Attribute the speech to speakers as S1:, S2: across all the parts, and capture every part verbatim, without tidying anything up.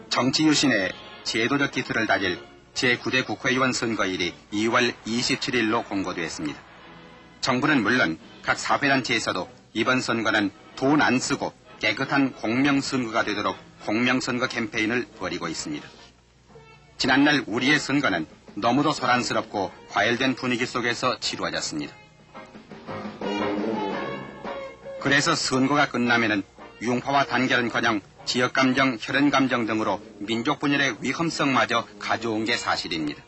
S1: 정치 유신의 제도적 기틀을 다질 제구 대 국회의원 선거일이 이월 이십칠일로 공고되었습니다. 정부는 물론 각 사회단체에서도 이번 선거는 돈 안 쓰고 깨끗한 공명선거가 되도록 공명선거 캠페인을 벌이고 있습니다. 지난날 우리의 선거는 너무도 소란스럽고 과열된 분위기 속에서 치루어졌습니다. 그래서 선거가 끝나면은 융화와 단결은커녕 지역감정, 혈연감정 등으로 민족 분열의 위험성마저 가져온 게 사실입니다.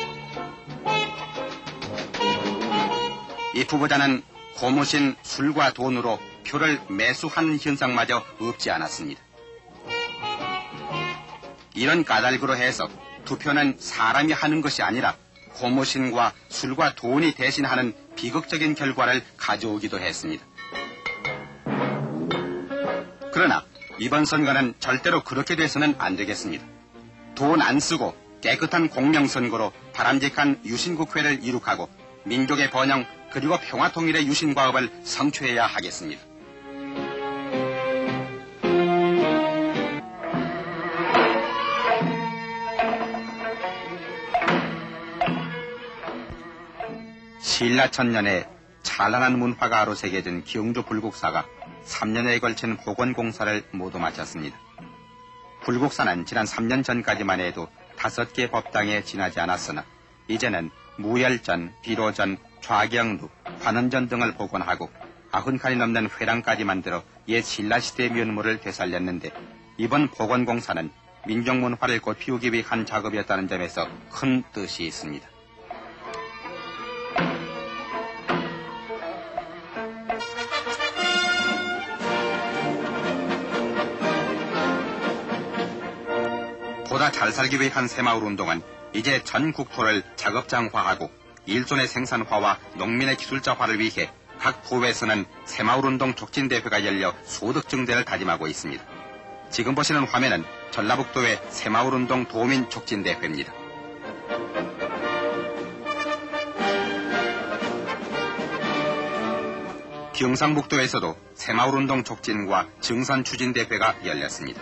S1: 이 후보자는 고무신 술과 돈으로 표를 매수하는 현상마저 없지 않았습니다. 이런 까닭으로 해서 투표는 사람이 하는 것이 아니라 고무신과 술과 돈이 대신하는 비극적인 결과를 가져오기도 했습니다. 그러나 이번 선거는 절대로 그렇게 돼서는 안 되겠습니다. 돈 안 쓰고 깨끗한 공명선거로 바람직한 유신국회를 이룩하고 민족의 번영 그리고 평화통일의 유신과업을 성취해야 하겠습니다. 신라천년에 찬란한 문화가 아로새겨진 경주 불국사가 삼 년에 걸친 복원공사를 모두 마쳤습니다. 불국사는 지난 삼 년 전까지만 해도 다섯 개 법당에 지나지 않았으나 이제는 무열전, 비로전, 좌경루, 관원전 등을 복원하고 아흔 칸이 넘는 회랑까지 만들어 옛 신라시대의 면모를 되살렸는데 이번 복원공사는 민족문화를 꽃피우기 위한 작업이었다는 점에서 큰 뜻이 있습니다. 보다 잘 살기 위한 새마을운동은 이제 전 국토를 작업장화하고 일손의 생산화와 농민의 기술자화를 위해 각 부에서는 새마을운동 촉진대회가 열려 소득 증대를 다짐하고 있습니다. 지금 보시는 화면은 전라북도의 새마을운동 도민 촉진대회입니다. 경상북도에서도 새마을운동 촉진과 증산 추진대회가 열렸습니다.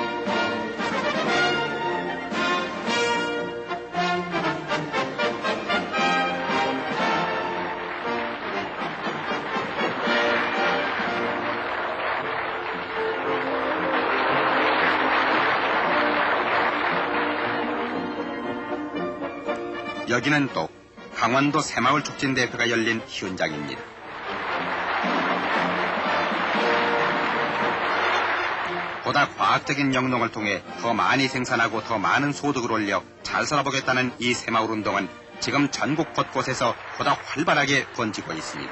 S1: 여기는 또 강원도 새마을 촉진대회가 열린 현장입니다. 보다 과학적인 영농을 통해 더 많이 생산하고 더 많은 소득을 올려 잘 살아보겠다는 이 새마을운동은 지금 전국 곳곳에서 보다 활발하게 번지고 있습니다.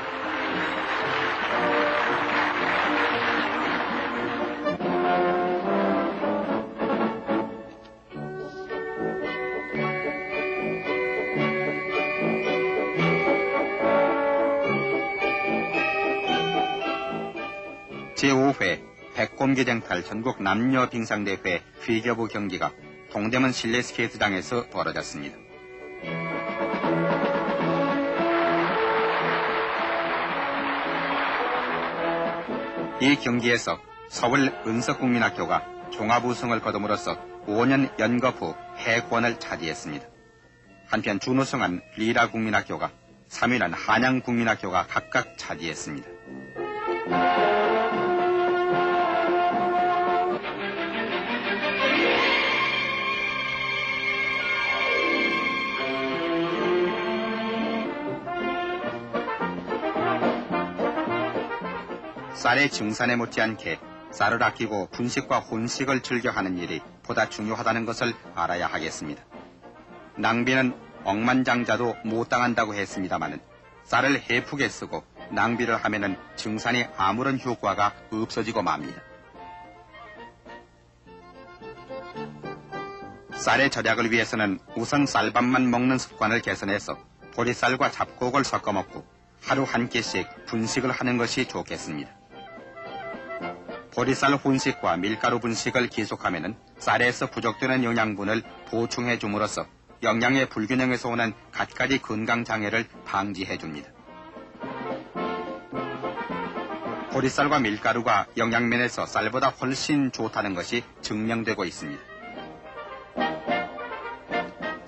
S1: 제오 회 백곰기쟁탈 전국 남녀 빙상대회 피겨부 경기가 동대문 실내 스케이트장에서 벌어졌습니다. 이 경기에서 서울 은석국민학교가 종합우승을 거둠으로써 오 년 연거 후 해권을 차지했습니다. 한편 준우승한 리라국민학교가 삼 위는 한양국민학교가 각각 차지했습니다. 쌀의 증산에 못지않게 쌀을 아끼고 분식과 혼식을 즐겨하는 일이 보다 중요하다는 것을 알아야 하겠습니다. 낭비는 억만장자도 못 당한다고 했습니다마는 쌀을 해프게 쓰고 낭비를 하면은 증산이 아무런 효과가 없어지고 맙니다. 쌀의 절약을 위해서는 우선 쌀밥만 먹는 습관을 개선해서 보리쌀과 잡곡을 섞어 먹고 하루 한 끼씩 분식을 하는 것이 좋겠습니다. 보리쌀 혼식과 밀가루 분식을 계속하면 쌀에서 부족되는 영양분을 보충해 줌으로써 영양의 불균형에서 오는 갖가지 건강장애를 방지해 줍니다. 보리쌀과 밀가루가 영양면에서 쌀보다 훨씬 좋다는 것이 증명되고 있습니다.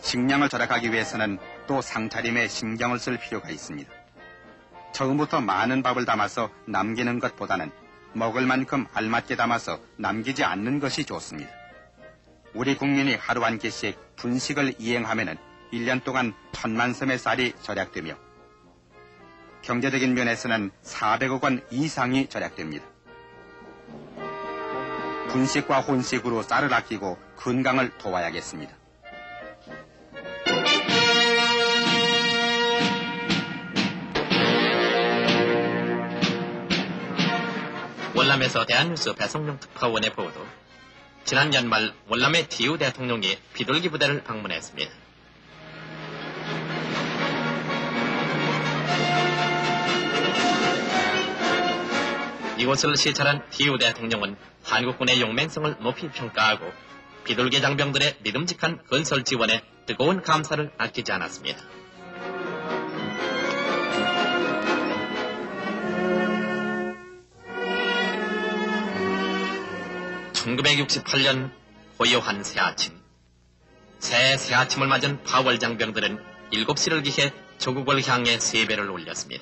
S1: 식량을 절약하기 위해서는 또 상차림에 신경을 쓸 필요가 있습니다. 처음부터 많은 밥을 담아서 남기는 것보다는 먹을 만큼 알맞게 담아서 남기지 않는 것이 좋습니다. 우리 국민이 하루 한 끼씩 분식을 이행하면은 일 년 동안 천만 섬의 쌀이 절약되며 경제적인 면에서는 사백억 원 이상이 절약됩니다. 분식과 혼식으로 쌀을 아끼고 건강을 도와야겠습니다.
S2: 월남에서 대한뉴스 배송용 특파원의 보도. 지난 연말 월남의 디우 대통령이 비둘기 부대를 방문했습니다. 이곳을 시찰한 디우 대통령은 한국군의 용맹성을 높이 평가하고 비둘기 장병들의 믿음직한 건설 지원에 뜨거운 감사를 아끼지 않았습니다. 천구백육십팔 년 고요한 새아침. 새 새아침을 맞은 파월 장병들은 일곱 시를 기해 조국을 향해 세배를 올렸습니다.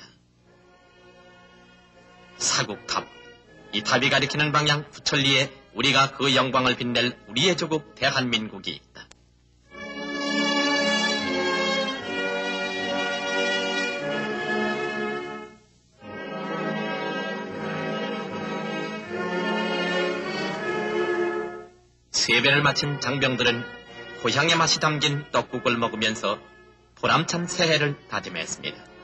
S2: 사국탑, 이 탑이 가리키는 방향 구천리에 우리가 그 영광을 빛낼 우리의 조국 대한민국이 있다. 세배를 마친 장병들은 고향의 맛이 담긴 떡국을 먹으면서 보람찬 새해를 다짐했습니다.